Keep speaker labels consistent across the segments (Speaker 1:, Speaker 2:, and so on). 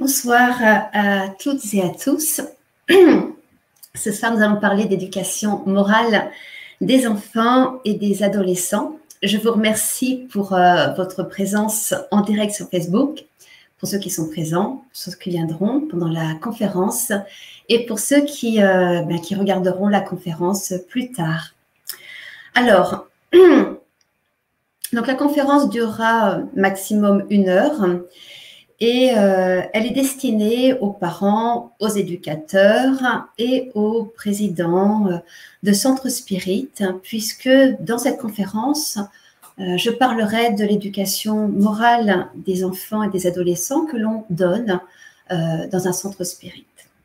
Speaker 1: Bonsoir à toutes et à tous. Ce soir, nous allons parler d'éducation morale des enfants et des adolescents. Je vous remercie pour votre présence en direct sur Facebook, pour ceux qui sont présents, pour ceux qui viendront pendant la conférence et pour ceux qui regarderont la conférence plus tard. Alors, donc la conférence durera maximum 1 heure. Et elle est destinée aux parents, aux éducateurs et aux présidents de centres spirites, puisque dans cette conférence, je parlerai de l'éducation morale des enfants et des adolescents que l'on donne dans un centre spirit.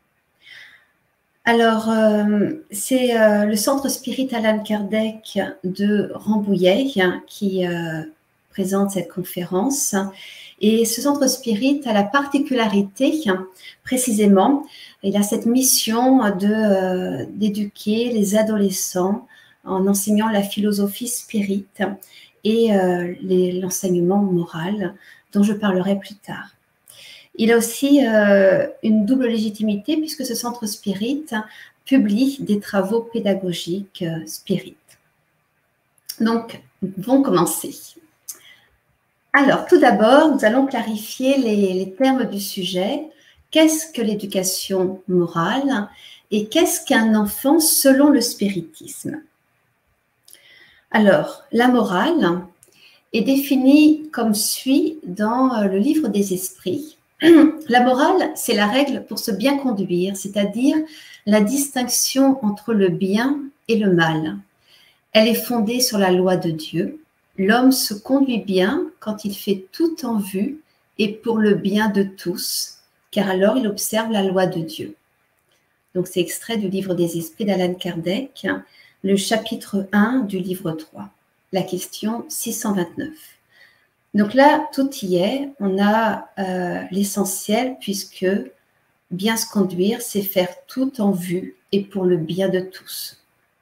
Speaker 1: Alors, c'est le centre spirit Allan Kardec de Rambouillet qui présente cette conférence. Et ce centre spirit a la particularité, précisément, il a cette mission d'éduquer les adolescents en enseignant la philosophie spirit et l'enseignement moral, dont je parlerai plus tard. Il a aussi une double légitimité puisque ce centre spirit publie des travaux pédagogiques spirit. Donc, vont commencer. Alors, tout d'abord, nous allons clarifier les termes du sujet. Qu'est-ce que l'éducation morale et qu'est-ce qu'un enfant selon le spiritisme? Alors, la morale est définie comme suit dans le livre des esprits. La morale, c'est la règle pour se bien conduire, c'est-à-dire la distinction entre le bien et le mal. Elle est fondée sur la loi de Dieu. L'homme se conduit bien quand il fait tout en vue et pour le bien de tous, car alors il observe la loi de Dieu. Donc c'est extrait du livre des esprits d'Allan Kardec, le chapitre 1 du livre 3, la question 629. Donc là, tout y est, on a l'essentiel puisque bien se conduire, c'est faire tout en vue et pour le bien de tous.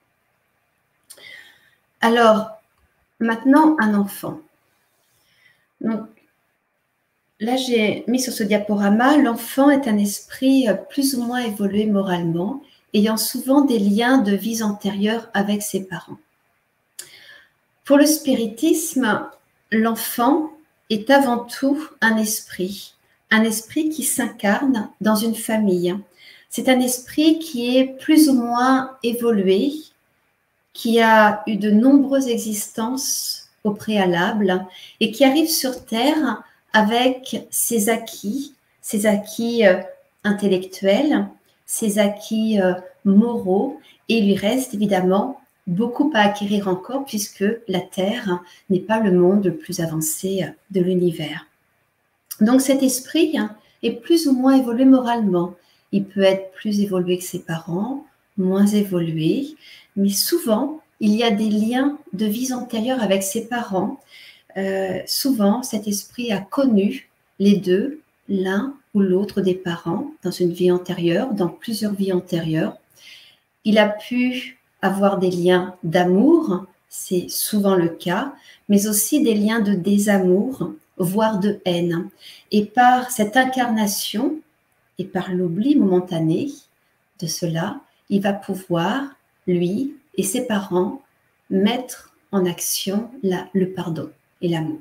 Speaker 1: Alors, maintenant, un enfant. Donc, là, j'ai mis sur ce diaporama, l'enfant est un esprit plus ou moins évolué moralement, ayant souvent des liens de vies antérieures avec ses parents. Pour le spiritisme, l'enfant est avant tout un esprit qui s'incarne dans une famille. C'est un esprit qui est plus ou moins évolué, qui a eu de nombreuses existences au préalable et qui arrive sur Terre avec ses acquis intellectuels, ses acquis moraux, et il lui reste évidemment beaucoup à acquérir encore puisque la Terre n'est pas le monde le plus avancé de l'univers. Donc cet esprit est plus ou moins évolué moralement. Il peut être plus évolué que ses parents, moins évolué, mais souvent, il y a des liens de vies antérieures avec ses parents. Souvent, cet esprit a connu les deux, l'un ou l'autre des parents, dans une vie antérieure, dans plusieurs vies antérieures. Il a pu avoir des liens d'amour, c'est souvent le cas, mais aussi des liens de désamour, voire de haine. Et par cette incarnation et par l'oubli momentané de cela, il va pouvoir, lui et ses parents, mettre en action le pardon et l'amour.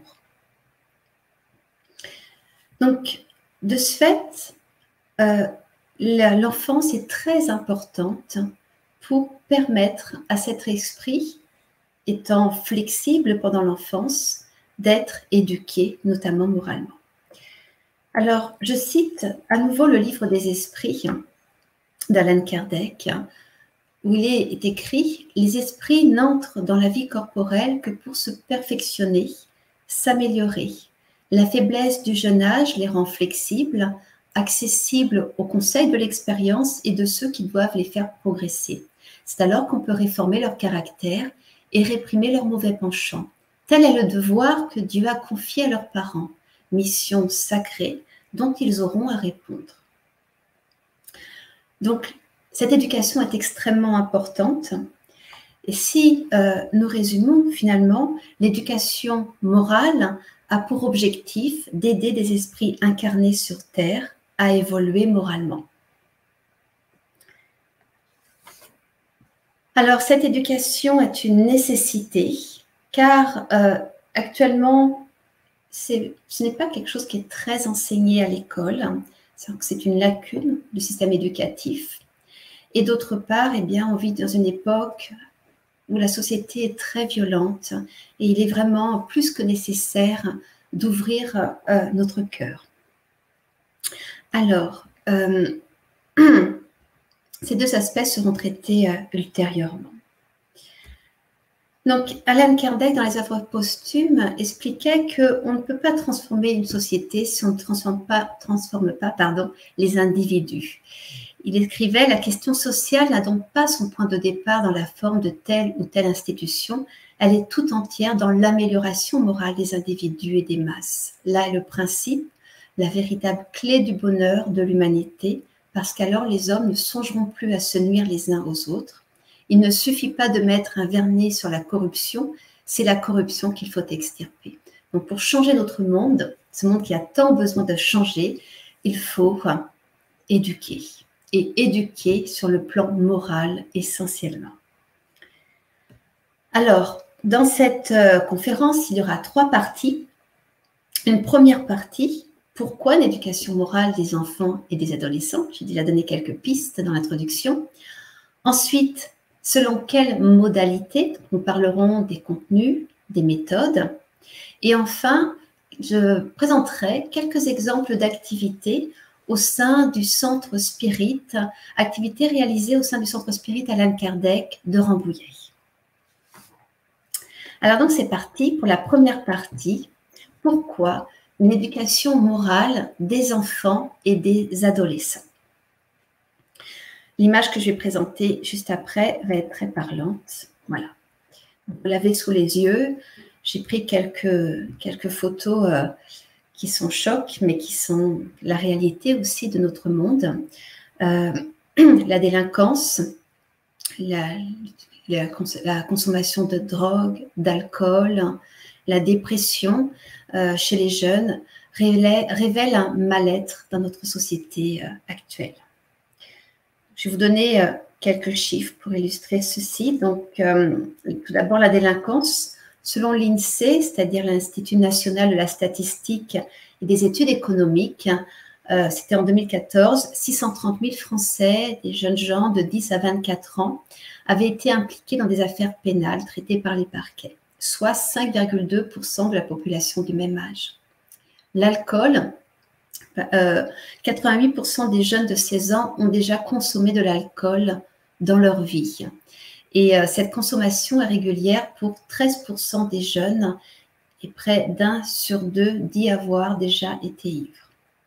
Speaker 1: Donc, de ce fait, l'enfance est très importante pour permettre à cet esprit, étant flexible pendant l'enfance, d'être éduqué, notamment moralement. Alors, je cite à nouveau le livre des esprits d'Allan Kardec, où il est écrit « Les esprits n'entrent dans la vie corporelle que pour se perfectionner, s'améliorer. La faiblesse du jeune âge les rend flexibles, accessibles aux conseils de l'expérience et de ceux qui doivent les faire progresser. C'est alors qu'on peut réformer leur caractère et réprimer leurs mauvais penchants. Tel est le devoir que Dieu a confié à leurs parents, mission sacrée dont ils auront à répondre. » Donc, cette éducation est extrêmement importante. Et si nous résumons finalement, l'éducation morale a pour objectif d'aider des esprits incarnés sur Terre à évoluer moralement. Alors, cette éducation est une nécessité car actuellement, ce n'est pas quelque chose qui est très enseigné à l'école. C'est une lacune du système éducatif. Et d'autre part, eh bien, on vit dans une époque où la société est très violente et il est vraiment plus que nécessaire d'ouvrir notre cœur. Alors, ces deux aspects seront traités ultérieurement. Donc, Alan Kardec, dans les œuvres posthumes, expliquait qu'on ne peut pas transformer une société si on ne transforme pas les individus. Il écrivait « La question sociale n'a donc pas son point de départ dans la forme de telle ou telle institution, elle est tout entière dans l'amélioration morale des individus et des masses. Là est le principe, la véritable clé du bonheur de l'humanité, parce qu'alors les hommes ne songeront plus à se nuire les uns aux autres. Il ne suffit pas de mettre un vernis sur la corruption, c'est la corruption qu'il faut extirper. Donc pour changer notre monde, ce monde qui a tant besoin de changer, il faut éduquer. Et éduquer sur le plan moral essentiellement. Alors, dans cette conférence, il y aura 3 parties. Une première partie, pourquoi l'éducation morale des enfants et des adolescents? J'ai déjà donné quelques pistes dans l'introduction. Ensuite, selon quelles modalités? Nous parlerons des contenus, des méthodes. Et enfin, je présenterai quelques exemples d'activités au sein du Centre Spirit, activités réalisées au sein du Centre Spirit Alan Kardec de Rambouillet. Alors donc c'est parti pour la première partie. Pourquoi une éducation morale des enfants et des adolescents? L'image que je vais présenter juste après va être très parlante. Voilà. Vous l'avez sous les yeux. J'ai pris quelques photos qui sont chocs, mais qui sont la réalité aussi de notre monde. La délinquance, la consommation de drogue, d'alcool, la dépression chez les jeunes révèlent un mal-être dans notre société actuelle. Je vais vous donner quelques chiffres pour illustrer ceci. Donc, tout d'abord, la délinquance. Selon l'INSEE, c'est-à-dire l'Institut national de la statistique et des études économiques, c'était en 2014, 630 000 Français, des jeunes gens de 10 à 24 ans, avaient été impliqués dans des affaires pénales traitées par les parquets, soit 5,2% de la population du même âge. L'alcool, 88% des jeunes de 16 ans ont déjà consommé de l'alcool dans leur vie. Et cette consommation est régulière pour 13% des jeunes et près d'1 sur 2 dit avoir déjà été ivre.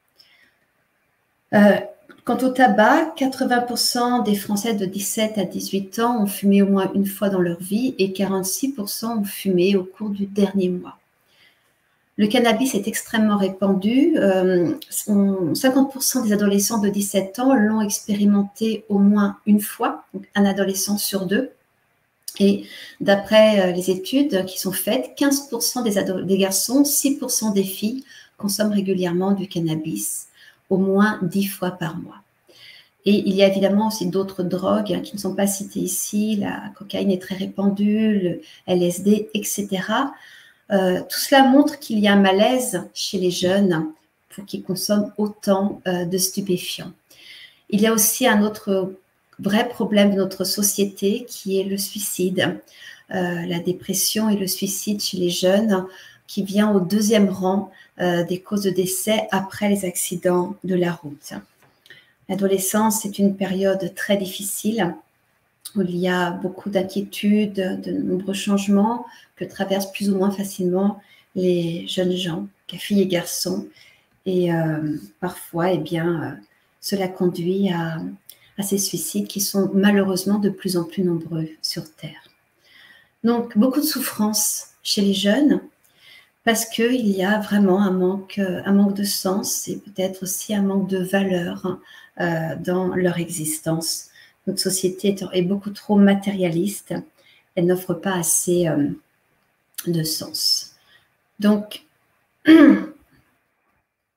Speaker 1: Quant au tabac, 80% des Français de 17 à 18 ans ont fumé au moins une fois dans leur vie et 46% ont fumé au cours du dernier mois. Le cannabis est extrêmement répandu. 50% des adolescents de 17 ans l'ont expérimenté au moins une fois, donc un adolescent sur 2. Et d'après les études qui sont faites, 15% des garçons, 6% des filles consomment régulièrement du cannabis, au moins 10 fois par mois. Et il y a évidemment aussi d'autres drogues qui ne sont pas citées ici. La cocaïne est très répandue, le LSD, etc. Tout cela montre qu'il y a un malaise chez les jeunes pour qu'ils consomment autant de stupéfiants. Il y a aussi un autre vrai problème de notre société qui est le suicide, la dépression et le suicide chez les jeunes qui vient au 2e rang des causes de décès après les accidents de la route. L'adolescence est une période très difficile où il y a beaucoup d'inquiétudes, de nombreux changements que traversent plus ou moins facilement les jeunes gens, filles et garçons. Et parfois, eh bien, cela conduit à ces suicides qui sont malheureusement de plus en plus nombreux sur Terre. Donc, beaucoup de souffrance chez les jeunes parce qu'il y a vraiment un manque de sens et peut-être aussi un manque de valeur dans leur existence. Notre société est beaucoup trop matérialiste, elle n'offre pas assez de sens. Donc,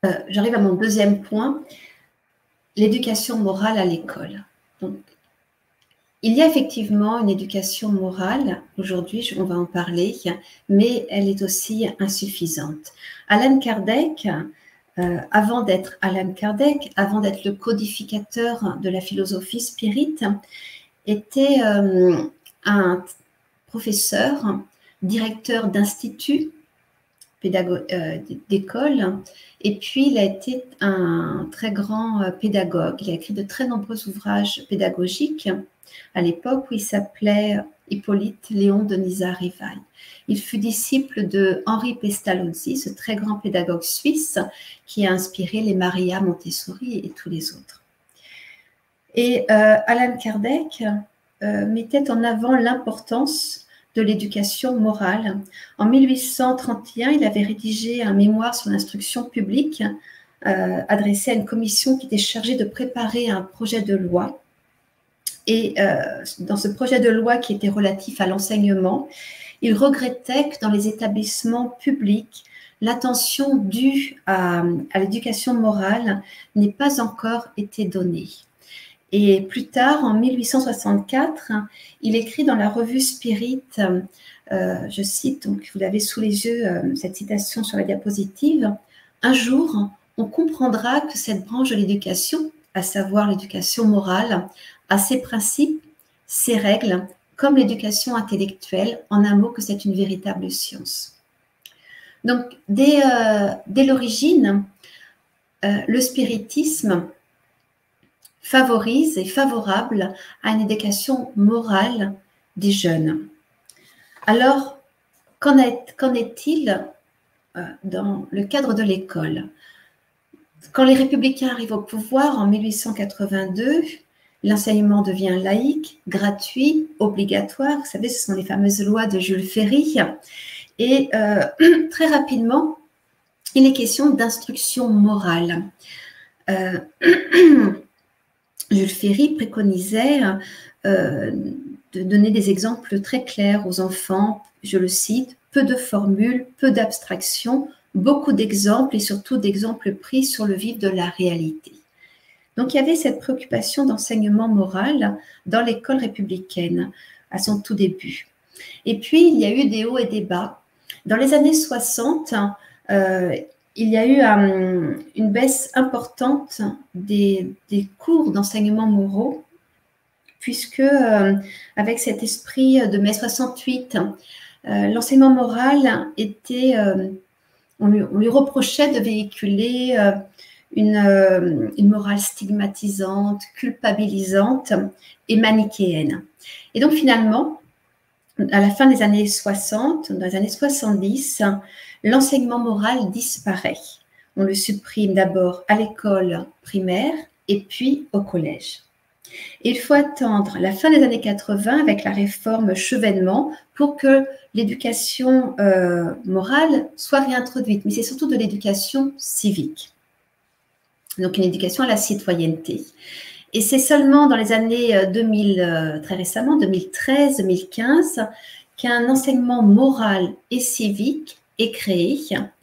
Speaker 1: J'arrive à mon deuxième point, l'éducation morale à l'école. Donc, il y a effectivement une éducation morale, aujourd'hui on va en parler, mais elle est aussi insuffisante. Alan Kardec, avant d'être le codificateur de la philosophie spirit, était un professeur, directeur d'institut, d'école, et puis il a été un très grand pédagogue. Il a écrit de très nombreux ouvrages pédagogiques à l'époque où il s'appelait Hippolyte Léon de Nizza-Rivail. Il fut disciple de Henri Pestalozzi, ce très grand pédagogue suisse qui a inspiré les Maria Montessori et tous les autres. Et Alan Kardec mettait en avant l'importance de l'éducation morale. En 1831, il avait rédigé un mémoire sur l'instruction publique adressé à une commission qui était chargée de préparer un projet de loi. Et dans ce projet de loi qui était relatif à l'enseignement, il regrettait que dans les établissements publics, l'attention due à l'éducation morale n'ait pas encore été donnée. Et plus tard, en 1864, il écrit dans la revue Spirit, je cite, donc vous l'avez sous les yeux, cette citation sur la diapositive, « Un jour, on comprendra que cette branche de l'éducation, à savoir l'éducation morale, a ses principes, ses règles, comme l'éducation intellectuelle, en un mot que c'est une véritable science. » Donc, dès l'origine, le spiritisme favorise et favorable à une éducation morale des jeunes. Alors, qu'en est-il dans le cadre de l'école? Quand les républicains arrivent au pouvoir en 1882, l'enseignement devient laïque, gratuit, obligatoire. Vous savez, ce sont les fameuses lois de Jules Ferry. Et très rapidement, il est question d'instruction morale. Jules Ferry préconisait de donner des exemples très clairs aux enfants, je le cite, peu de formules, peu d'abstractions, beaucoup d'exemples et surtout d'exemples pris sur le vif de la réalité. Donc il y avait cette préoccupation d'enseignement moral dans l'école républicaine à son tout début. Et puis il y a eu des hauts et des bas. Dans les années 60, il y a eu une baisse importante des cours d'enseignement moraux, puisque avec cet esprit de mai 68, l'enseignement moral était, on lui reprochait de véhiculer une morale stigmatisante, culpabilisante et manichéenne. Et donc finalement, à la fin des années 60, dans les années 70, l'enseignement moral disparaît. On le supprime d'abord à l'école primaire et puis au collège. Et il faut attendre la fin des années 80 avec la réforme Chevènement pour que l'éducation morale soit réintroduite. Mais c'est surtout de l'éducation civique. Donc une éducation à la citoyenneté. Et c'est seulement dans les années 2000, très récemment, 2013, 2015, qu'un enseignement moral et civique est créé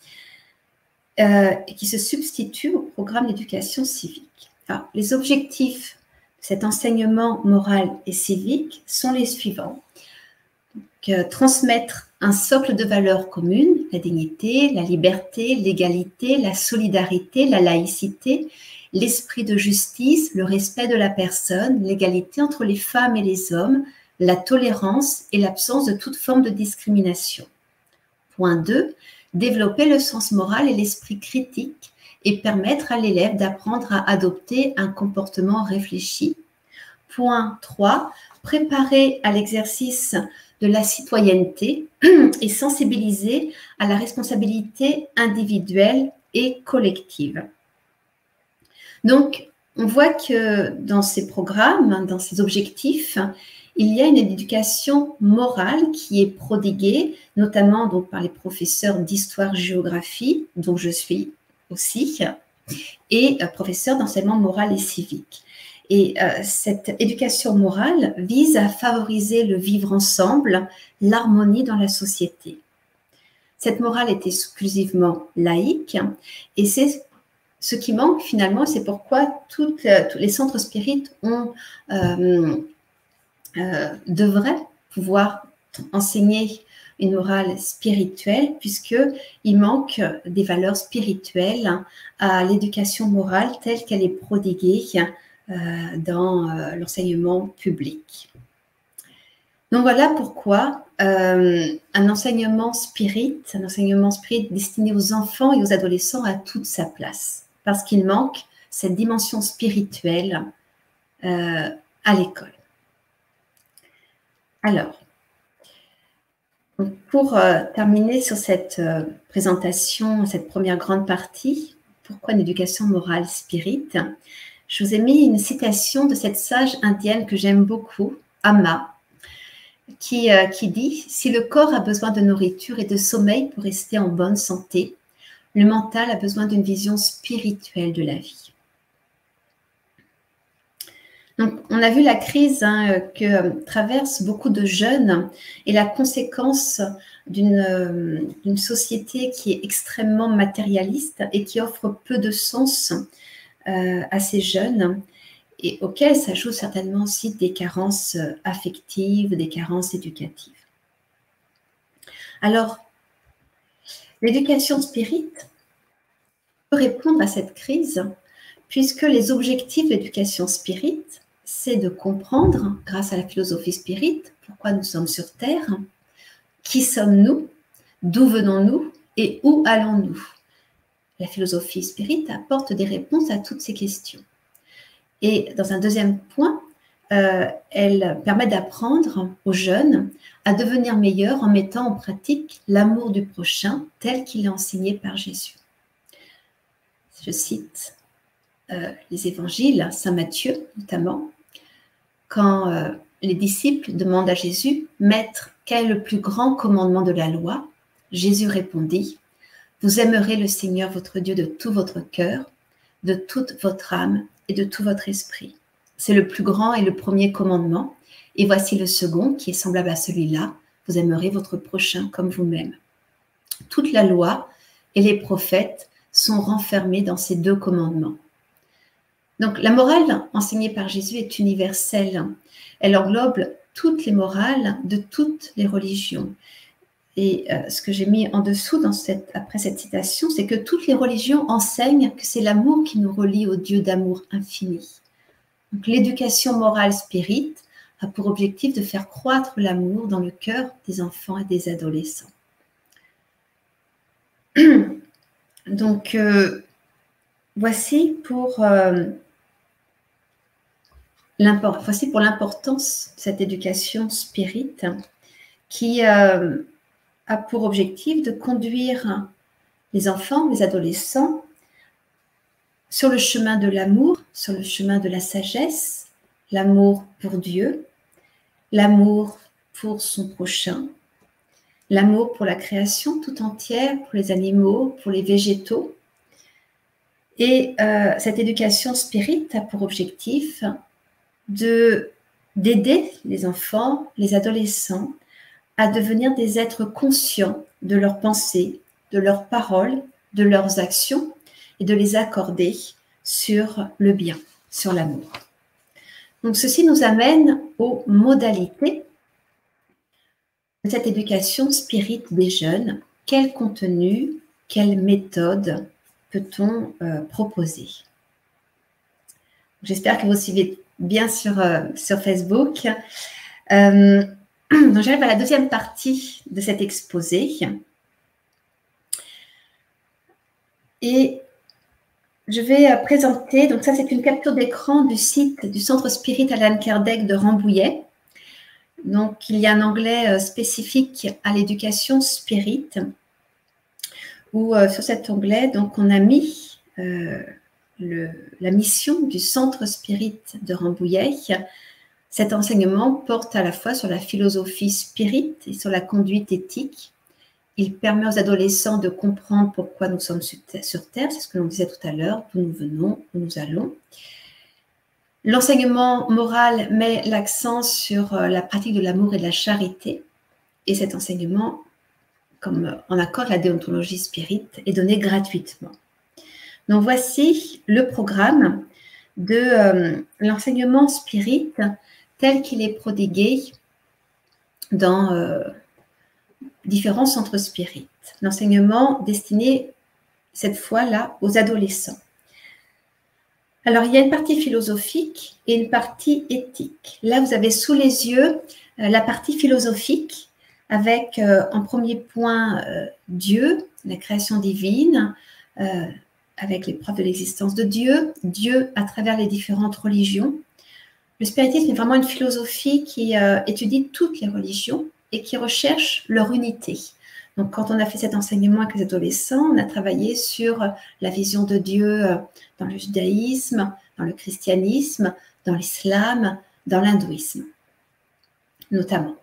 Speaker 1: et qui se substitue au programme d'éducation civique. Alors, les objectifs de cet enseignement moral et civique sont les suivants. Donc, transmettre un socle de valeurs communes, la dignité, la liberté, l'égalité, la solidarité, la laïcité, l'esprit de justice, le respect de la personne, l'égalité entre les femmes et les hommes, la tolérance et l'absence de toute forme de discrimination. Point 2. Développer le sens moral et l'esprit critique et permettre à l'élève d'apprendre à adopter un comportement réfléchi. Point 3. Préparer à l'exercice de la citoyenneté et sensibiliser à la responsabilité individuelle et collective. Donc, on voit que dans ces programmes, dans ces objectifs, il y a une éducation morale qui est prodiguée, notamment donc, par les professeurs d'histoire-géographie, dont je suis aussi, et professeurs d'enseignement moral et civique. Et cette éducation morale vise à favoriser le vivre ensemble, l'harmonie dans la société. Cette morale est exclusivement laïque et c'est ce qui manque finalement, c'est pourquoi tous les centres spirites devraient pouvoir enseigner une morale spirituelle, puisqu'il manque des valeurs spirituelles à l'éducation morale telle qu'elle est prodiguée dans l'enseignement public. Donc voilà pourquoi un enseignement spirit destiné aux enfants et aux adolescents a toute sa place, parce qu'il manque cette dimension spirituelle à l'école. Alors, pour terminer sur cette présentation, cette première grande partie, pourquoi une éducation morale spirit, je vous ai mis une citation de cette sage indienne que j'aime beaucoup, Amma, qui dit « Si le corps a besoin de nourriture et de sommeil pour rester en bonne santé, le mental a besoin d'une vision spirituelle de la vie. » Donc, on a vu la crise que traversent beaucoup de jeunes et la conséquence d'une société qui est extrêmement matérialiste et qui offre peu de sens à ces jeunes et auxquels s'ajoutent certainement aussi des carences affectives, des carences éducatives. Alors, l'éducation spirit peut répondre à cette crise puisque les objectifs de l'éducation spirit, c'est de comprendre, grâce à la philosophie spirit, pourquoi nous sommes sur Terre, qui sommes-nous, d'où venons-nous et où allons-nous. La philosophie spirit apporte des réponses à toutes ces questions. Et dans un deuxième point, elle permet d'apprendre aux jeunes à devenir meilleurs en mettant en pratique l'amour du prochain tel qu'il est enseigné par Jésus. Je cite les évangiles, Saint Matthieu notamment, quand les disciples demandent à Jésus, « Maître, quel est le plus grand commandement de la loi ?» Jésus répondit, « Vous aimerez le Seigneur votre Dieu de tout votre cœur, de toute votre âme et de tout votre esprit. C'est le plus grand et le premier commandement. Et voici le second qui est semblable à celui-là. Vous aimerez votre prochain comme vous-même. » Toute la loi et les prophètes sont renfermés dans ces deux commandements. Donc, la morale enseignée par Jésus est universelle. Elle englobe toutes les morales de toutes les religions. Et ce que j'ai mis en dessous après cette citation, c'est que toutes les religions enseignent que c'est l'amour qui nous relie au Dieu d'amour infini. Donc, l'éducation morale spirit a pour objectif de faire croître l'amour dans le cœur des enfants et des adolescents. Donc, voici pour l'importance de cette éducation spirit qui a pour objectif de conduire les enfants, les adolescents sur le chemin de l'amour, sur le chemin de la sagesse, l'amour pour Dieu, l'amour pour son prochain, l'amour pour la création tout entière, pour les animaux, pour les végétaux. Et cette éducation spirit a pour objectif d'aider les enfants, les adolescents à devenir des êtres conscients de leurs pensées, de leurs paroles, de leurs actions et de les accorder sur le bien, sur l'amour. Donc ceci nous amène aux modalités de cette éducation spirit des jeunes. Quel contenu, quelle méthode peut-on proposer? J'espère que vous suivez bien sur Facebook. Donc j'arrive à la deuxième partie de cet exposé. Et je vais présenter, donc ça c'est une capture d'écran du site du Centre Spirit Allan Kardec de Rambouillet. Donc il y a un onglet spécifique à l'éducation spirit, où sur cet onglet, donc on a mis la mission du Centre Spirit de Rambouillet. Cet enseignement porte à la fois sur la philosophie spirit et sur la conduite éthique. Il permet aux adolescents de comprendre pourquoi nous sommes sur Terre, c'est ce que l'on disait tout à l'heure, d'où nous venons, où nous allons. L'enseignement moral met l'accent sur la pratique de l'amour et de la charité. Et cet enseignement, comme en accord avec la déontologie spirit, est donné gratuitement. Donc, voici le programme de l'enseignement spirit tel qu'il est prodigué dans différents centres spirites. L'enseignement destiné, cette fois-là, aux adolescents. Alors, il y a une partie philosophique et une partie éthique. Là, vous avez sous les yeux la partie philosophique avec, en premier point, Dieu, la création divine, avec les preuves de l'existence de Dieu, Dieu à travers les différentes religions. Le spiritisme est vraiment une philosophie qui étudie toutes les religions et qui recherche leur unité. Donc, quand on a fait cet enseignement avec les adolescents, on a travaillé sur la vision de Dieu dans le judaïsme, dans le christianisme, dans l'islam, dans l'hindouisme, notamment.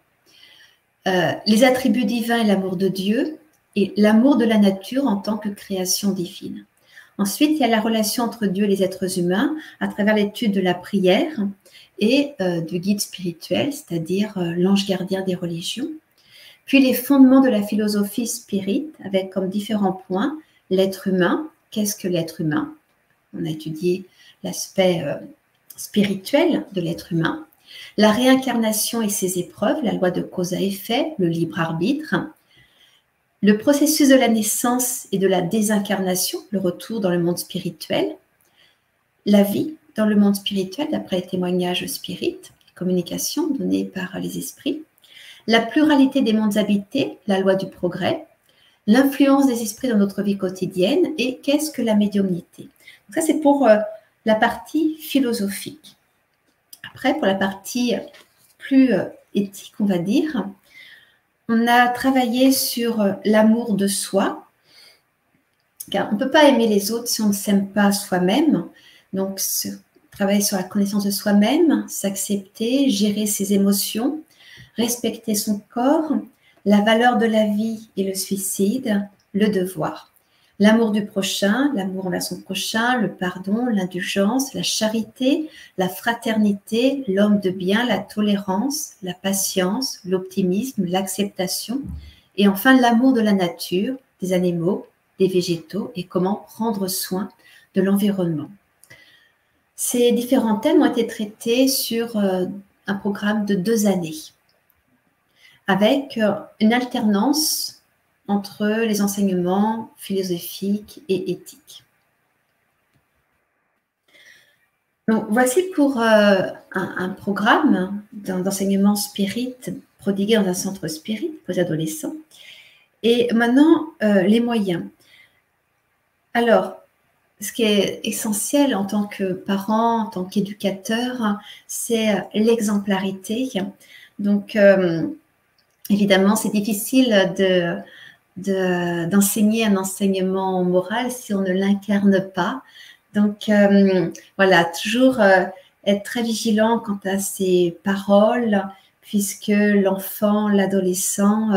Speaker 1: Les attributs divins et l'amour de Dieu et l'amour de la nature en tant que création divine. Ensuite, il y a la relation entre Dieu et les êtres humains à travers l'étude de la prière et du guide spirituel, c'est-à-dire l'ange gardien des religions. Puis les fondements de la philosophie spirit, avec comme différents points l'être humain. Qu'est-ce que l'être humain? On a étudié l'aspect spirituel de l'être humain. La réincarnation et ses épreuves, la loi de cause à effet, le libre arbitre. Le processus de la naissance et de la désincarnation, le retour dans le monde spirituel. La vie dans le monde spirituel, d'après les témoignages spirites, les communications données par les esprits. La pluralité des mondes habités, la loi du progrès, l'influence des esprits dans notre vie quotidienne et qu'est-ce que la médiumnité. Donc ça, c'est pour la partie philosophique. Après, pour la partie plus éthique, on va dire, on a travaillé sur l'amour de soi, car on ne peut pas aimer les autres si on ne s'aime pas soi-même. Donc, travailler sur la connaissance de soi-même, s'accepter, gérer ses émotions, respecter son corps, la valeur de la vie et le suicide, le devoir. L'amour du prochain, l'amour envers son prochain, le pardon, l'indulgence, la charité, la fraternité, l'homme de bien, la tolérance, la patience, l'optimisme, l'acceptation et enfin l'amour de la nature, des animaux, des végétaux et comment prendre soin de l'environnement. Ces différents thèmes ont été traités sur un programme de 2 années avec une alternance entre les enseignements philosophiques et éthiques. Donc, voici pour un programme d'enseignement spirit prodigué dans un centre spirit pour les adolescents. Et maintenant, les moyens. Alors, ce qui est essentiel en tant que parent, en tant qu'éducateur, c'est l'exemplarité. Donc, évidemment, c'est difficile d'enseigner un enseignement moral si on ne l'incarne pas. Donc, voilà, toujours être très vigilant quant à ses paroles, puisque l'enfant, l'adolescent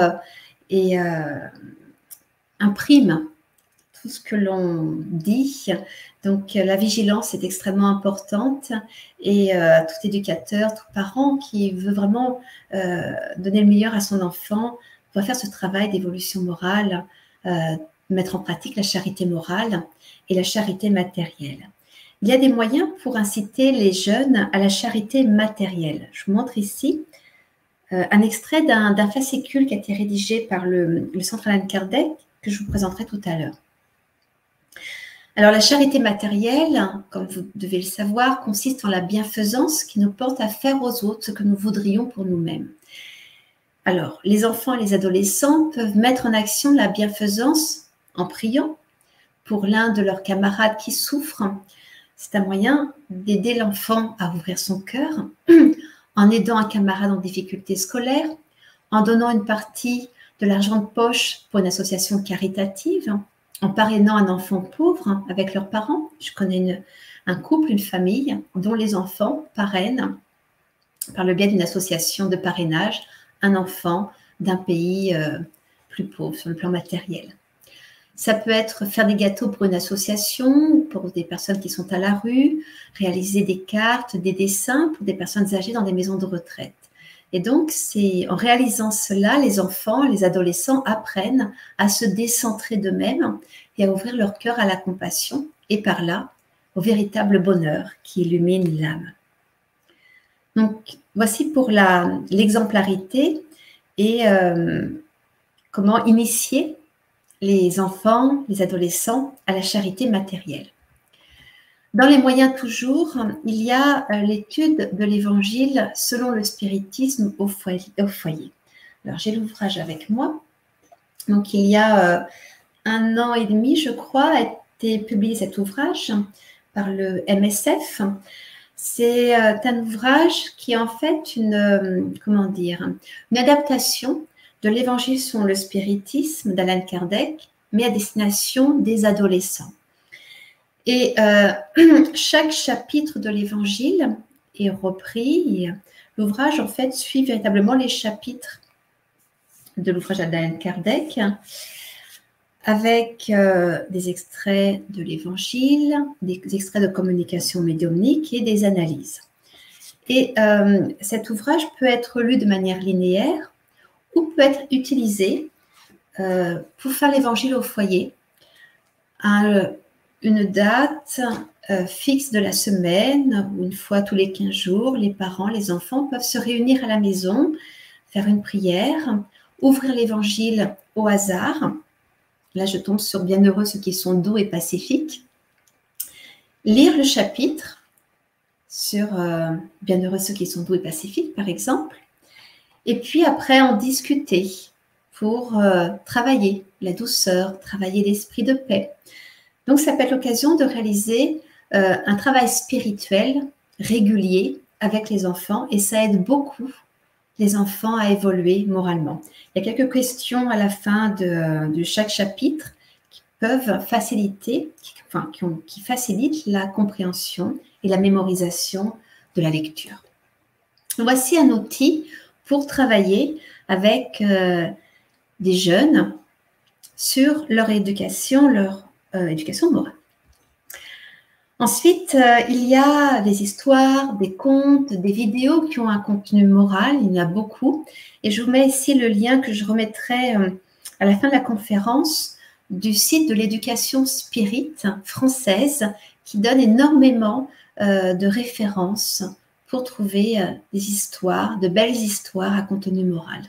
Speaker 1: imprime tout ce que l'on dit. Donc, la vigilance est extrêmement importante et tout éducateur, tout parent qui veut vraiment donner le meilleur à son enfant doit faire ce travail d'évolution morale, mettre en pratique la charité morale et la charité matérielle. Il y a des moyens pour inciter les jeunes à la charité matérielle. Je vous montre ici un extrait d'un fascicule qui a été rédigé par le Centre Allan Kardec que je vous présenterai tout à l'heure. Alors, la charité matérielle, comme vous devez le savoir, consiste en la bienfaisance qui nous porte à faire aux autres ce que nous voudrions pour nous-mêmes. Alors, les enfants et les adolescents peuvent mettre en action la bienfaisance en priant pour l'un de leurs camarades qui souffre. C'est un moyen d'aider l'enfant à ouvrir son cœur, en aidant un camarade en difficulté scolaire, en donnant une partie de l'argent de poche pour une association caritative, en parrainant un enfant pauvre avec leurs parents. Je connais un couple, une famille, dont les enfants parrainent, par le biais d'une association de parrainage, un enfant d'un pays plus pauvre sur le plan matériel. Ça peut être faire des gâteaux pour une association, pour des personnes qui sont à la rue, réaliser des cartes, des dessins pour des personnes âgées dans des maisons de retraite. Et donc, c'est en réalisant cela, les enfants, les adolescents apprennent à se décentrer d'eux-mêmes et à ouvrir leur cœur à la compassion et par là au véritable bonheur qui illumine l'âme. Donc, voici pour l'exemplarité et comment initier les enfants, les adolescents à la charité matérielle. Dans les moyens toujours, il y a l'étude de l'Évangile selon le spiritisme au foyer. Alors, j'ai l'ouvrage avec moi. Donc, il y a 1 an et demi, je crois, a été publié cet ouvrage par le MSF. C'est un ouvrage qui est en fait une adaptation de l'Évangile selon le spiritisme d'Allan Kardec, mais à destination des adolescents. Et chaque chapitre de l'Évangile est repris. L'ouvrage, en fait, suit véritablement les chapitres de l'ouvrage d'Allan Kardec, avec des extraits de l'Évangile, des extraits de communication médiumnique et des analyses. Et cet ouvrage peut être lu de manière linéaire ou peut être utilisé pour faire l'Évangile au foyer à une date fixe de la semaine, où 1 fois tous les 15 jours, les parents, les enfants peuvent se réunir à la maison, faire une prière, ouvrir l'Évangile au hasard. Là, je tombe sur Bienheureux ceux qui sont doux et pacifiques. Lire le chapitre sur Bienheureux ceux qui sont doux et pacifiques, par exemple. Et puis après, en discuter pour travailler la douceur, travailler l'esprit de paix. Donc, ça peut être l'occasion de réaliser un travail spirituel régulier avec les enfants et ça aide beaucoup les enfants à évoluer moralement. Il y a quelques questions à la fin de chaque chapitre qui peuvent faciliter, qui facilitent la compréhension et la mémorisation de la lecture. Voici un outil pour travailler avec des jeunes sur leur éducation morale. Ensuite, il y a des histoires, des contes, des vidéos qui ont un contenu moral, il y en a beaucoup. Et je vous mets ici le lien que je remettrai à la fin de la conférence du site de l'éducation spirit française qui donne énormément de références pour trouver des histoires, de belles histoires à contenu moral.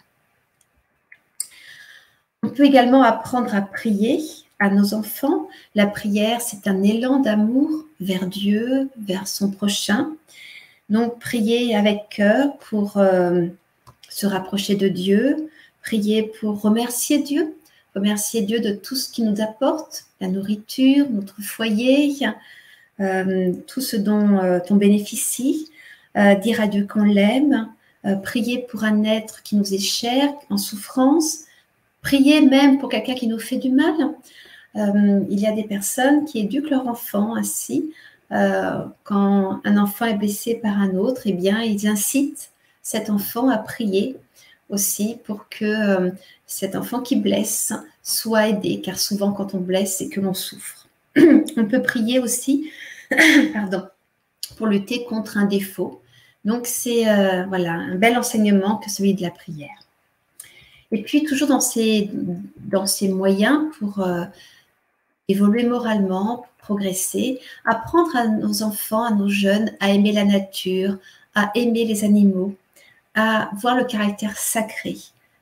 Speaker 1: On peut également apprendre à prier à nos enfants. La prière, c'est un élan d'amour vers Dieu, vers son prochain. Donc, prier avec cœur pour se rapprocher de Dieu, prier pour remercier Dieu de tout ce qu'il nous apporte, la nourriture, notre foyer, tout ce dont on bénéficie, dire à Dieu qu'on l'aime, prier pour un être qui nous est cher, en souffrance, prier même pour quelqu'un qui nous fait du mal. Il y a des personnes qui éduquent leur enfant ainsi. Quand un enfant est blessé par un autre, eh bien, ils incitent cet enfant à prier aussi pour que cet enfant qui blesse soit aidé, car souvent quand on blesse, c'est que l'on souffre. On peut prier aussi pour lutter contre un défaut. Donc, c'est un bel enseignement que celui de la prière. Et puis, toujours dans ces moyens pour évoluer moralement, pour progresser, apprendre à nos enfants, à nos jeunes, à aimer la nature, à aimer les animaux, à voir le caractère sacré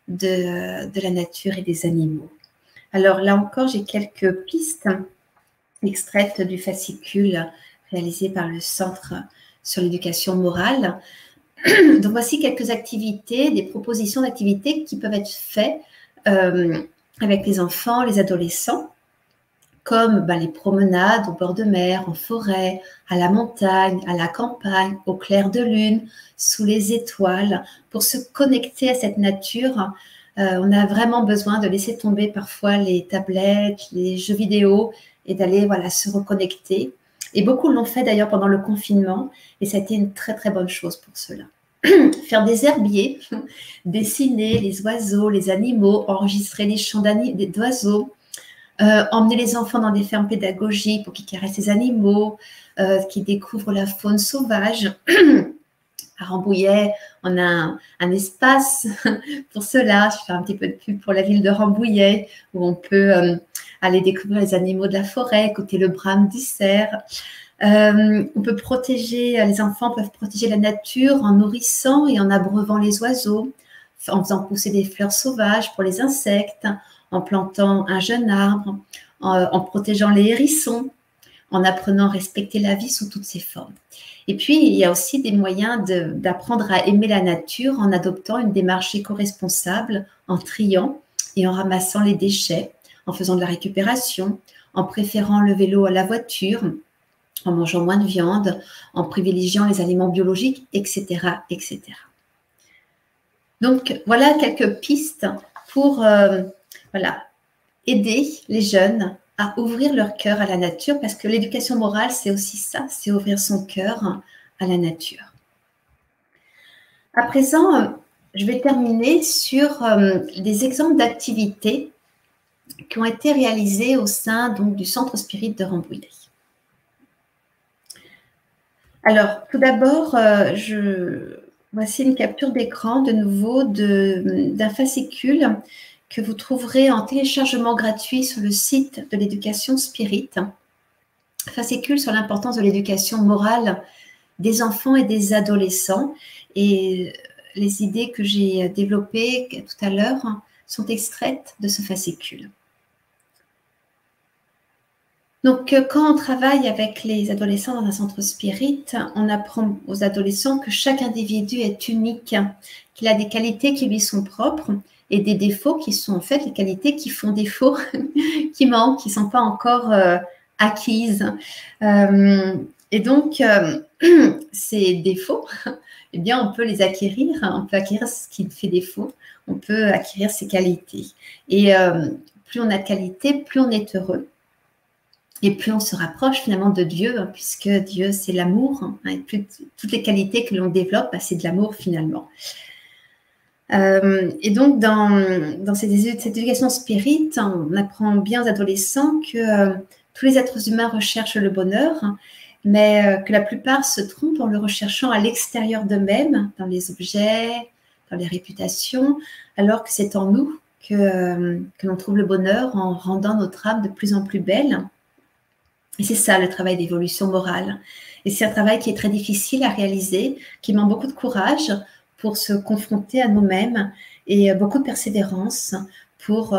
Speaker 1: de la nature et des animaux. Alors là encore, j'ai quelques pistes extraites du fascicule réalisé par le Centre sur l'éducation morale. Donc voici quelques activités, des propositions d'activités qui peuvent être faites avec les enfants, les adolescents, comme les promenades au bord de mer, en forêt, à la montagne, à la campagne, au clair de lune, sous les étoiles, pour se connecter à cette nature. On a vraiment besoin de laisser tomber parfois les tablettes, les jeux vidéo et d'aller se reconnecter. Et beaucoup l'ont fait d'ailleurs pendant le confinement et ça a été une très très bonne chose pour cela. Faire des herbiers, dessiner les oiseaux, les animaux, enregistrer les chants d'oiseaux, emmener les enfants dans des fermes pédagogiques pour qu'ils caressent les animaux, qu'ils découvrent la faune sauvage, À Rambouillet, on a un espace pour cela. Je fais un petit peu de pub pour la ville de Rambouillet, où on peut aller découvrir les animaux de la forêt, écouter le brame du cerf. On peut protéger, les enfants peuvent protéger la nature en nourrissant et en abreuvant les oiseaux, en faisant pousser des fleurs sauvages pour les insectes, en plantant un jeune arbre, en protégeant les hérissons, en apprenant à respecter la vie sous toutes ses formes. Et puis, il y a aussi des moyens d'apprendre à aimer la nature en adoptant une démarche éco-responsable, en triant et en ramassant les déchets, en faisant de la récupération, en préférant le vélo à la voiture, en mangeant moins de viande, en privilégiant les aliments biologiques, etc., etc. Donc, voilà quelques pistes pour aider les jeunes à ouvrir leur cœur à la nature, parce que l'éducation morale, c'est aussi ça, c'est ouvrir son cœur à la nature. À présent, je vais terminer sur des exemples d'activités qui ont été réalisées au sein donc, du Centre Spirit de Rambouillet. Alors, tout d'abord, voici une capture d'écran de nouveau d'un fascicule que vous trouverez en téléchargement gratuit sur le site de l'éducation Spirit. Fascicule sur l'importance de l'éducation morale des enfants et des adolescents. Et les idées que j'ai développées tout à l'heure sont extraites de ce fascicule. Donc, quand on travaille avec les adolescents dans un centre spirit, on apprend aux adolescents que chaque individu est unique, qu'il a des qualités qui lui sont propres et des défauts qui sont en fait les qualités qui font défaut, qui manquent, qui ne sont pas encore acquises. Et donc, ces défauts, eh bien, on peut les acquérir. On peut acquérir ce qui fait défaut. On peut acquérir ses qualités. Et plus on a de qualités, plus on est heureux. Et plus on se rapproche finalement de Dieu, puisque Dieu, c'est l'amour. Et plus toutes les qualités que l'on développe, c'est de l'amour finalement. Et donc, dans cette éducation spirit, on apprend bien aux adolescents que tous les êtres humains recherchent le bonheur, mais que la plupart se trompent en le recherchant à l'extérieur d'eux-mêmes, dans les objets, dans les réputations, alors que c'est en nous que l'on trouve le bonheur en rendant notre âme de plus en plus belle. Et c'est ça le travail d'évolution morale. Et c'est un travail qui est très difficile à réaliser, qui demande beaucoup de courage pour se confronter à nous-mêmes et beaucoup de persévérance pour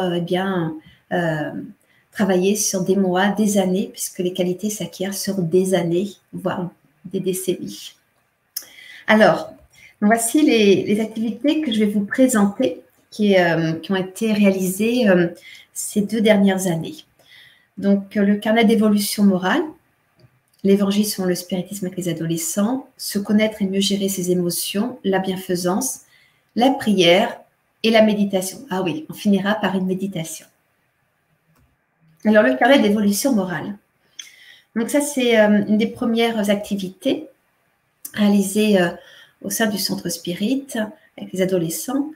Speaker 1: travailler sur des mois, des années, puisque les qualités s'acquièrent sur des années, voire des décennies. Alors, voici les activités que je vais vous présenter qui ont été réalisées ces 2 dernières années. Donc, le carnet d'évolution morale, l'évangile selon le spiritisme avec les adolescents, se connaître et mieux gérer ses émotions, la bienfaisance, la prière et la méditation. Ah oui, on finira par une méditation. Alors, le carnet d'évolution morale. Donc, ça, c'est une des premières activités réalisées au sein du centre spirit avec les adolescents.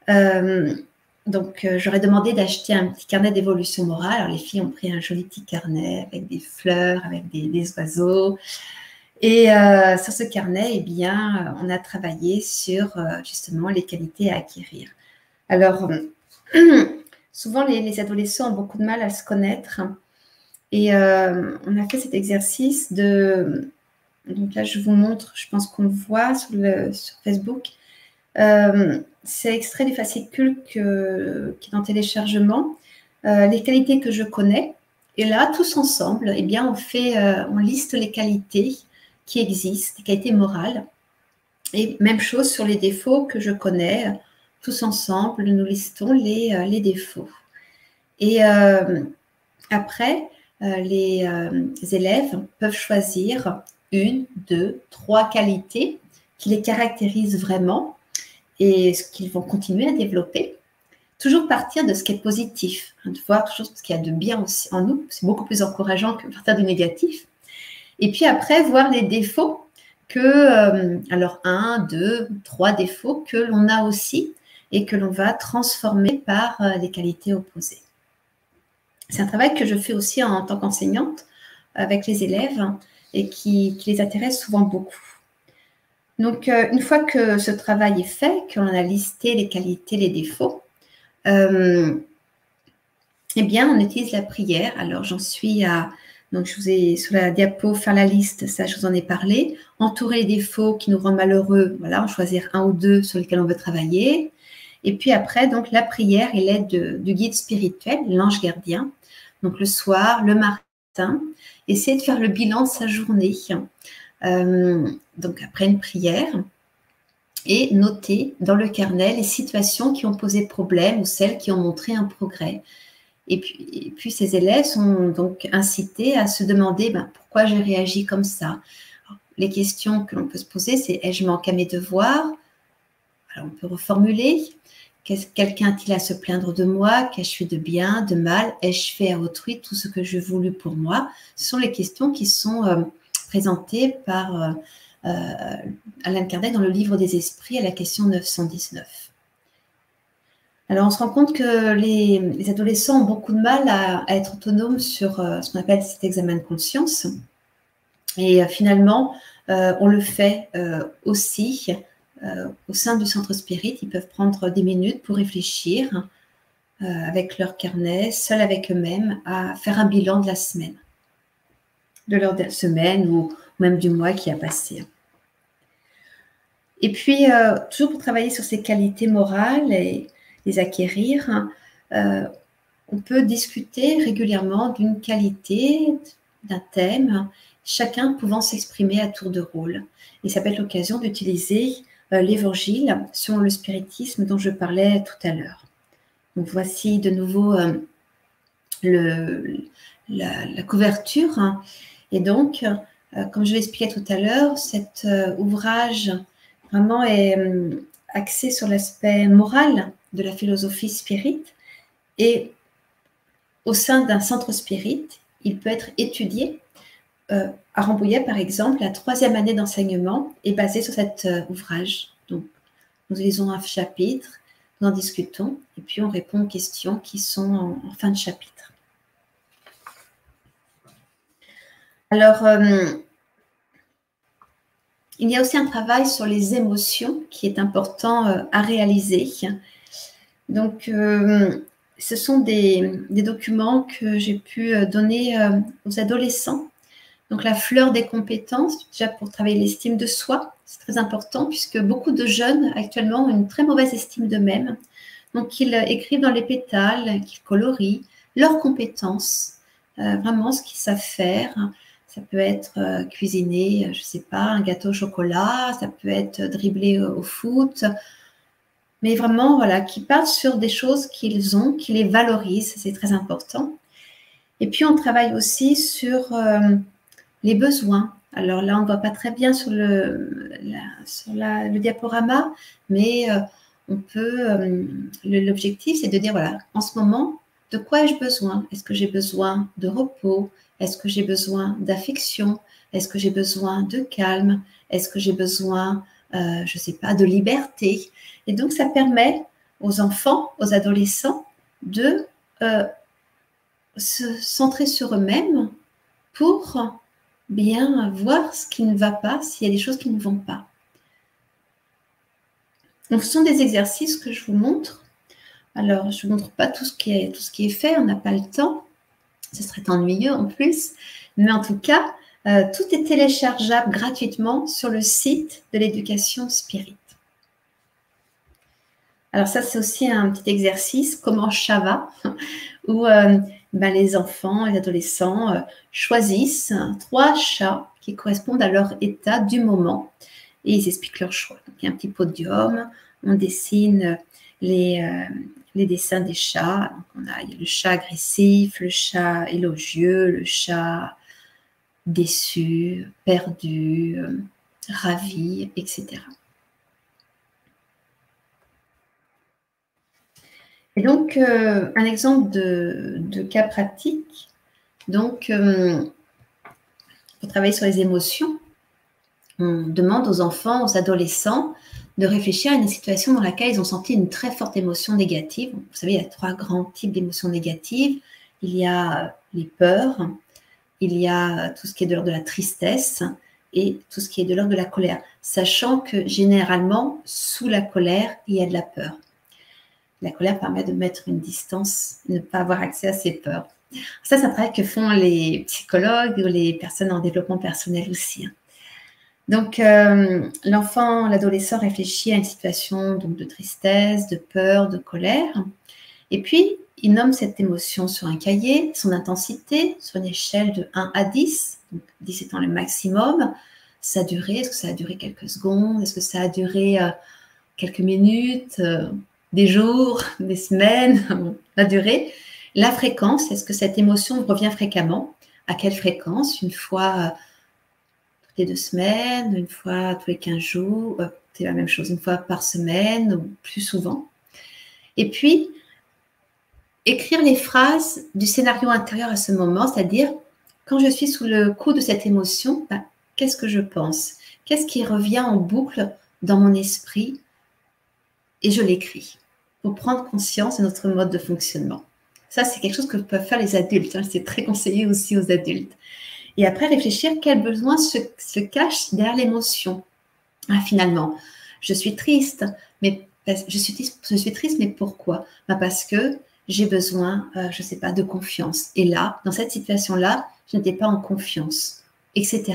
Speaker 1: Donc, j'aurais demandé d'acheter un petit carnet d'évolution morale. Alors, les filles ont pris un joli petit carnet avec des fleurs, avec des oiseaux. Et sur ce carnet, eh bien, on a travaillé sur justement les qualités à acquérir. Alors, souvent, les adolescents ont beaucoup de mal à se connaître. Et on a fait cet exercice de... Donc là, je vous montre, je pense qu'on le voit sur Facebook. C'est extrait du fascicule qui est en téléchargement, les qualités que je connais. Et là, tous ensemble, eh bien, on liste les qualités qui existent, les qualités morales. Et même chose sur les défauts que je connais. Tous ensemble, nous listons les défauts. Et après, les élèves peuvent choisir 1, 2, 3 qualités qui les caractérisent vraiment et ce qu'ils vont continuer à développer. Toujours partir de ce qui est positif, de voir toujours ce qu'il y a de bien aussi en nous. C'est beaucoup plus encourageant que partir du négatif. Et puis après, voir les défauts alors 1, 2, 3 défauts que l'on a aussi et que l'on va transformer par les qualités opposées. C'est un travail que je fais aussi en tant qu'enseignante avec les élèves et qui les intéresse souvent beaucoup. Donc, une fois que ce travail est fait, qu'on a listé les qualités, les défauts, eh bien, on utilise la prière. Alors, j'en suis à... Donc, je vous ai sur la diapo faire la liste, ça, je vous en ai parlé. Entourer les défauts qui nous rendent malheureux, voilà, en choisir un ou deux sur lesquels on veut travailler. Et puis après, donc, la prière et l'aide du guide spirituel, l'ange gardien. Donc, le soir, le matin, essayer de faire le bilan de sa journée. Donc, après une prière, et noter dans le carnet les situations qui ont posé problème ou celles qui ont montré un progrès. Et puis ces élèves sont donc incités à se demander pourquoi j'ai réagi comme ça. Alors, les questions que l'on peut se poser, c'est ai-je manqué à mes devoirs? Alors, on peut reformuler. Quelqu'un a-t-il à se plaindre de moi? Qu'ai-je fait de bien, de mal? Ai-je fait à autrui tout ce que je voulus pour moi? Ce sont les questions qui sont présentées par Alan Kardec dans le livre des esprits à la question 919. Alors, on se rend compte que les adolescents ont beaucoup de mal à être autonomes sur ce qu'on appelle cet examen de conscience. Et finalement, on le fait aussi au sein du centre spirit. Ils peuvent prendre des minutes pour réfléchir avec leur carnet, seuls avec eux-mêmes, à faire un bilan de la semaine, de leur semaine ou même du mois qui a passé. Et puis, toujours pour travailler sur ces qualités morales et les acquérir, on peut discuter régulièrement d'une qualité, d'un thème, chacun pouvant s'exprimer à tour de rôle. Et ça peut être l'occasion d'utiliser l'évangile selon le spiritisme dont je parlais tout à l'heure. Donc, voici de nouveau la couverture. Et donc, comme je l'expliquais tout à l'heure, cet ouvrage vraiment est axé sur l'aspect moral de la philosophie spirit. Et au sein d'un centre spirit, il peut être étudié. À Rambouillet, par exemple, la 3e année d'enseignement est basée sur cet ouvrage. Donc, nous lisons un chapitre, nous en discutons, et puis on répond aux questions qui sont en fin de chapitre. Alors, il y a aussi un travail sur les émotions qui est important à réaliser. Donc, ce sont des documents que j'ai pu donner aux adolescents. Donc, la fleur des compétences, déjà pour travailler l'estime de soi, c'est très important puisque beaucoup de jeunes actuellement ont une très mauvaise estime d'eux-mêmes. Donc, ils écrivent dans les pétales, qu'ils colorient leurs compétences, vraiment ce qu'ils savent faire. Ça peut être cuisiner, je ne sais pas, un gâteau au chocolat, ça peut être dribbler au foot, mais vraiment, voilà, qui partent sur des choses qu'ils ont, qui les valorisent, c'est très important. Et puis, on travaille aussi sur les besoins. Alors là, on ne voit pas très bien sur le diaporama, mais on peut, l'objectif, c'est de dire, voilà, en ce moment, de quoi ai-je besoin? Est-ce que j'ai besoin de repos? Est-ce que j'ai besoin d'affection? Est-ce que j'ai besoin de calme? Est-ce que j'ai besoin, je ne sais pas, de liberté? Et donc, ça permet aux enfants, aux adolescents, de se centrer sur eux-mêmes pour bien voir ce qui ne va pas, s'il y a des choses qui ne vont pas. Donc, ce sont des exercices que je vous montre. Alors, je ne vous montre pas tout ce qui est fait, on n'a pas le temps. Ce serait ennuyeux en plus. Mais en tout cas, tout est téléchargeable gratuitement sur le site de l'éducation spirit. Alors ça, c'est aussi un petit exercice, comment chat va, où les enfants, les adolescents choisissent 3 chats qui correspondent à leur état du moment et ils expliquent leur choix. Donc, il y a un petit podium, on dessine les dessins des chats. Donc, il y a le chat agressif, le chat élogieux, le chat déçu, perdu, ravi, etc. Et donc, un exemple de cas pratique. Donc, pour travailler sur les émotions, on demande aux enfants, aux adolescents, de réfléchir à une situation dans laquelle ils ont senti une très forte émotion négative. Vous savez, il y a 3 grands types d'émotions négatives. Il y a les peurs, il y a tout ce qui est de l'ordre de la tristesse, et tout ce qui est de l'ordre de la colère, sachant que généralement, sous la colère, il y a de la peur. La colère permet de mettre une distance, ne pas avoir accès à ses peurs. Ça, c'est un travail que font les psychologues ou les personnes en développement personnel aussi. Donc, l'enfant, l'adolescent réfléchit à une situation donc, de tristesse, de peur, de colère. Et puis, il nomme cette émotion sur un cahier, son intensité, sur une échelle de 1 à 10, donc 10 étant le maximum. Sa durée, est-ce que ça a duré quelques secondes? Est-ce que ça a duré quelques minutes, des jours, des semaines? La durée. La fréquence, est-ce que cette émotion revient fréquemment? À quelle fréquence? Une fois toutes les 2 semaines, une fois tous les 15 jours, c'est la même chose, une fois par semaine ou plus souvent. Et puis, écrire les phrases du scénario intérieur à ce moment, c'est-à-dire, quand je suis sous le coup de cette émotion, qu'est-ce que je pense? Qu'est-ce qui revient en boucle dans mon esprit? Et je l'écris pour prendre conscience de notre mode de fonctionnement. Ça, c'est quelque chose que peuvent faire les adultes. C'est très conseillé aussi aux adultes. Et après, réfléchir quel besoin se cache derrière l'émotion. Finalement, je suis triste, mais je suis triste, mais pourquoi? Parce que j'ai besoin, je ne sais pas, de confiance. Et là, dans cette situation-là, je n'étais pas en confiance, etc.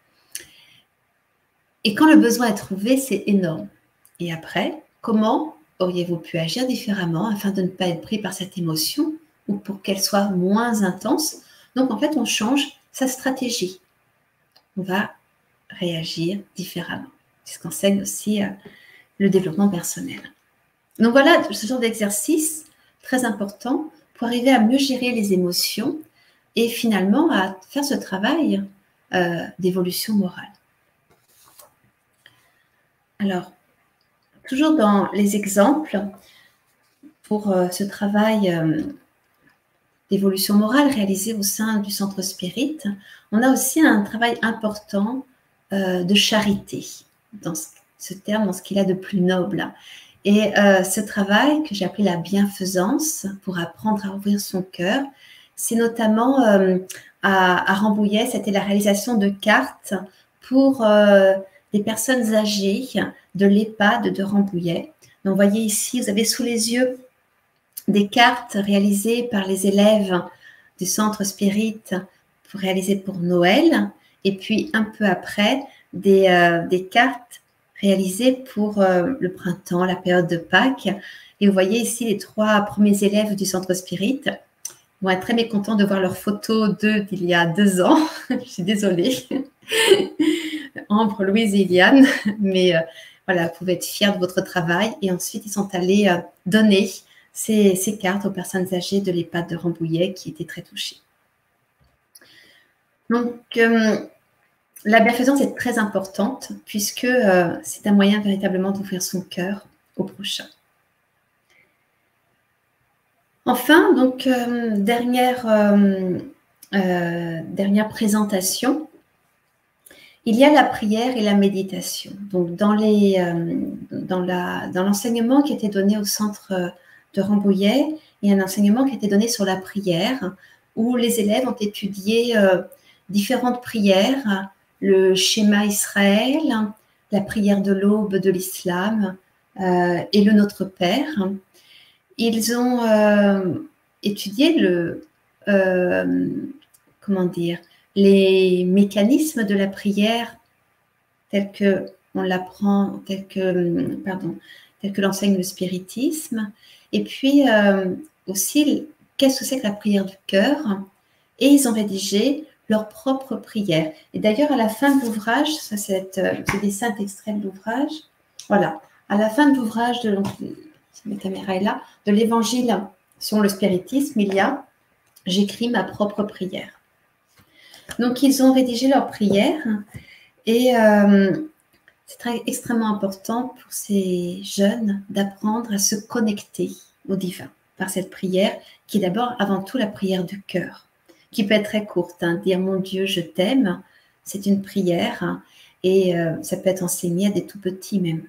Speaker 1: Et quand le besoin est trouvé, c'est énorme. Et après, comment auriez-vous pu agir différemment afin de ne pas être pris par cette émotion ou pour qu'elle soit moins intense? Donc, en fait, on change sa stratégie. On va réagir différemment. C'est ce qu'enseigne aussi le développement personnel. Donc voilà, ce genre d'exercice très important pour arriver à mieux gérer les émotions et finalement à faire ce travail d'évolution morale. Alors, toujours dans les exemples, pour ce travail d'évolution morale réalisé au sein du Centre Spirit, on a aussi un travail important de charité, dans ce terme, dans ce qu'il a de plus noble. Et ce travail que j'ai appelé la bienfaisance pour apprendre à ouvrir son cœur, c'est notamment à Rambouillet, c'était la réalisation de cartes pour des personnes âgées de l'EHPAD de Rambouillet. Donc, vous voyez ici, vous avez sous les yeux des cartes réalisées par les élèves du Centre Spirit réalisées pour Noël, et puis un peu après, des cartes réalisées pour le printemps, la période de Pâques. Et vous voyez ici les 3 premiers élèves du Centre Spirit vont être très mécontents de voir leurs photos d'il y a 2 ans. Je suis désolée. Ambre, Louise et Iliane. Mais voilà, vous pouvez être fiers de votre travail. Et ensuite, ils sont allés donner ces cartes aux personnes âgées de l'EHPAD de Rambouillet qui étaient très touchées. Donc, la bienfaisance est très importante puisque c'est un moyen véritablement d'ouvrir son cœur au prochain. Enfin, donc, dernière présentation, il y a la prière et la méditation. Donc, dans l'enseignement qui était donné au centre de Rambouillet, il y a un enseignement qui était donné sur la prière où les élèves ont étudié différentes prières, le schéma Israël, la prière de l'aube de l'islam et le Notre Père. Ils ont étudié les mécanismes de la prière tels que on l'apprend, tels que l'enseigne le spiritisme, et puis aussi qu'est-ce que c'est que la prière du cœur, et ils ont rédigé leur propre prière. Et d'ailleurs, à la fin de l'ouvrage, ce dessin est extrait de l'ouvrage, voilà, à la fin de l'ouvrage ma caméra est là, de l'évangile sur le spiritisme, il y a « J'écris ma propre prière ». Donc, ils ont rédigé leur prière et c'est extrêmement important pour ces jeunes d'apprendre à se connecter au divin par cette prière qui est d'abord avant tout la prière du cœur, qui peut être très courte. Dire « Mon Dieu, je t'aime », c'est une prière et ça peut être enseigné à des tout petits même.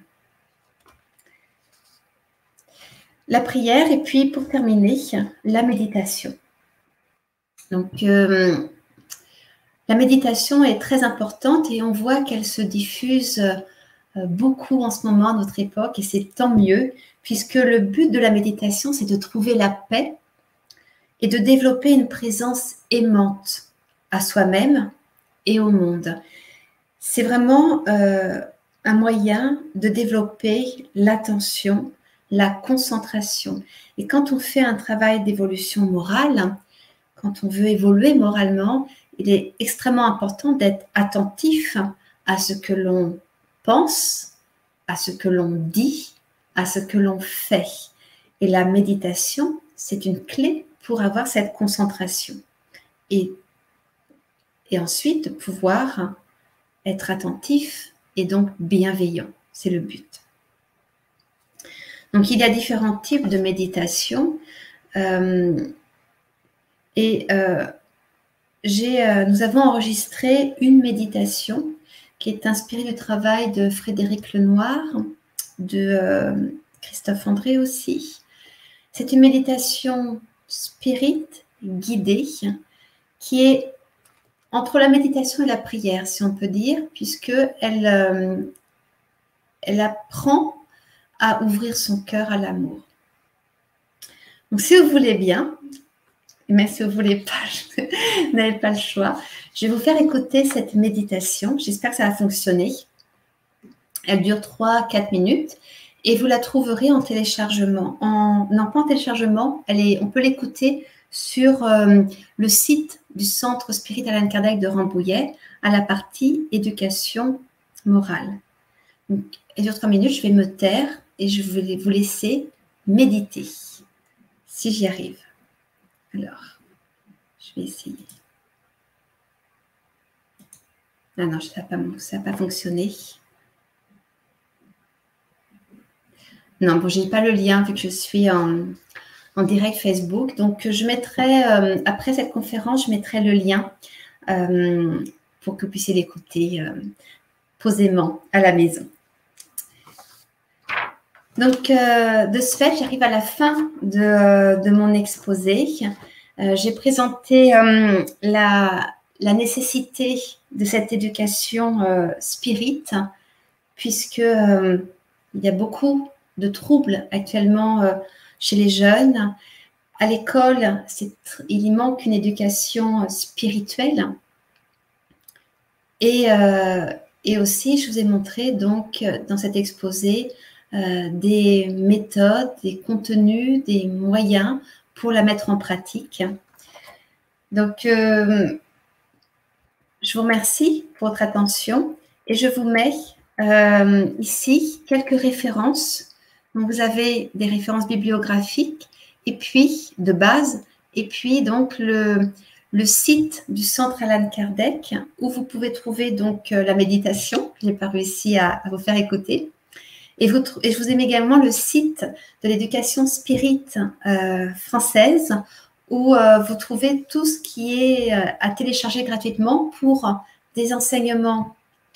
Speaker 1: La prière et puis pour terminer, la méditation. Donc, La méditation est très importante et on voit qu'elle se diffuse beaucoup en ce moment à notre époque et c'est tant mieux puisque le but de la méditation, c'est de trouver la paix et de développer une présence aimante à soi-même et au monde. C'est vraiment un moyen de développer l'attention, la concentration. Et quand on fait un travail d'évolution morale, quand on veut évoluer moralement, il est extrêmement important d'être attentif à ce que l'on pense, à ce que l'on dit, à ce que l'on fait. Et la méditation, c'est une clé pour avoir cette concentration. Et ensuite, pouvoir être attentif et donc bienveillant. C'est le but. Donc, il y a différents types de méditation. Nous avons enregistré une méditation qui est inspirée du travail de Frédéric Lenoir, de Christophe André aussi. C'est une méditation spirit guidée qui est entre la méditation et la prière, si on peut dire, puisqu'elle elle apprend à ouvrir son cœur à l'amour. Donc, si vous voulez bien, même si vous ne voulez pas, vous n'avez pas le choix, je vais vous faire écouter cette méditation. J'espère que ça va fonctionner. Elle dure 3-4 minutes et vous la trouverez en téléchargement. Non, pas en téléchargement, on peut l'écouter sur le site du Centre Spirit Allan Kardec de Rambouillet à la partie éducation morale. Donc, elle dure 3 minutes, je vais me taire et je vais vous laisser méditer, si j'y arrive. Alors, je vais essayer. Ah non, ça n'a pas fonctionné. Non, bon, je n'ai pas le lien vu que je suis en direct Facebook. Donc, je mettrai, après cette conférence, je mettrai le lien pour que vous puissiez l'écouter posément à la maison. Donc, de ce fait, j'arrive à la fin de mon exposé. J'ai présenté la nécessité de cette éducation spirit, puisque il y a beaucoup de troubles actuellement chez les jeunes. À l'école, il y manque une éducation spirituelle. Et aussi, je vous ai montré donc dans cet exposé des méthodes, des contenus, des moyens pour la mettre en pratique. Donc, je vous remercie pour votre attention et je vous mets ici quelques références. Donc, vous avez des références bibliographiques et puis de base, et puis donc le site du Centre Allan Kardec où vous pouvez trouver donc la méditation que je n'ai pas réussi à vous faire écouter. Et je vous ai mis également le site de l'éducation spirit française où vous trouvez tout ce qui est à télécharger gratuitement pour des enseignements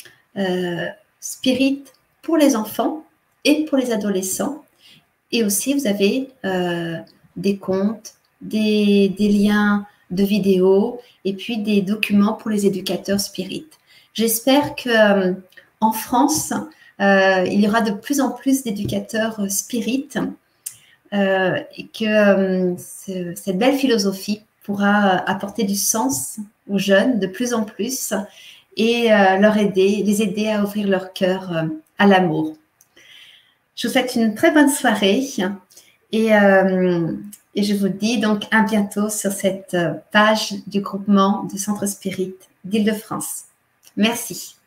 Speaker 1: spirit pour les enfants et pour les adolescents. Et aussi, vous avez des comptes, des liens de vidéos et puis des documents pour les éducateurs spirit. J'espère qu'en France, il y aura de plus en plus d'éducateurs spirit et que cette belle philosophie pourra apporter du sens aux jeunes de plus en plus et les aider à ouvrir leur cœur à l'amour. Je vous souhaite une très bonne soirée et je vous dis donc à bientôt sur cette page du groupement de Centre Spirit d'Île-de-France. Merci.